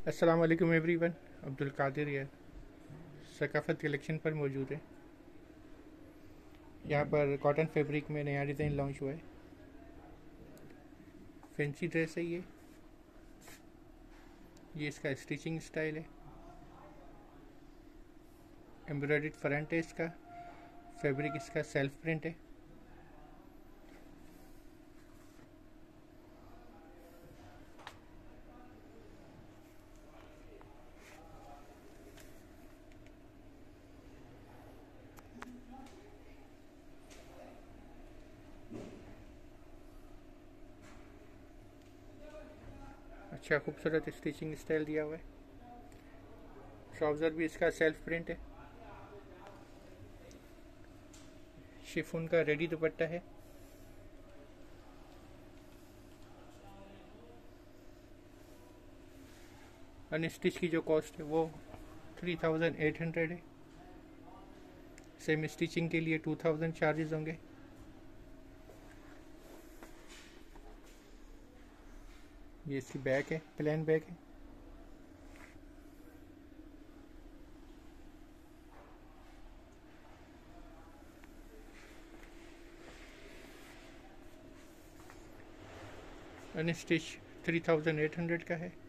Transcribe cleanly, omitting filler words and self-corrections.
अस्सलाम वालेकुम एवरीवन। अब्दुल कादिर यार सकाफ़त कलेक्शन पर मौजूद है। यहाँ पर कॉटन फैब्रिक में नया डिज़ाइन लॉन्च हुआ है। फैंसी ड्रेस है ये इसका स्टिचिंग स्टाइल है। एम्ब्रॉयडर्ड फ्रंट है इसका। फैब्रिक इसका सेल्फ प्रिंट है। अच्छा खूबसूरत स्टिचिंग स्टाइल दिया हुआ है। ट्राउज़र भी इसका सेल्फ प्रिंट है। शिफॉन का रेडी दुपट्टा है। अनस्टिच की जो कॉस्ट है वो 3800 है। सेम स्टिचिंग के लिए 2000 चार्जेस होंगे। ये इसकी बैक है, प्लेन बैक है। अनस्टिच 3800 का है।